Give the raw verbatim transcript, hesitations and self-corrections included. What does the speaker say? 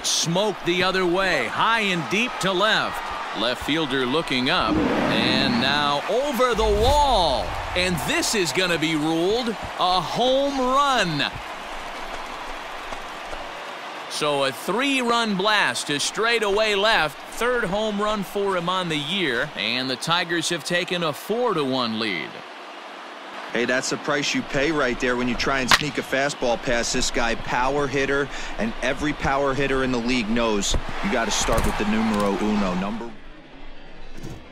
Smoked the other way, high and deep to left. Left fielder looking up, and now over the wall. And this is going to be ruled a home run. So a three-run blast to straightaway left. Third home run for him on the year, and the Tigers have taken a four to one lead. Hey, that's the price you pay right there when you try and sneak a fastball past this guy. Power hitter, and every power hitter in the league knows you got to start with the numero uno, number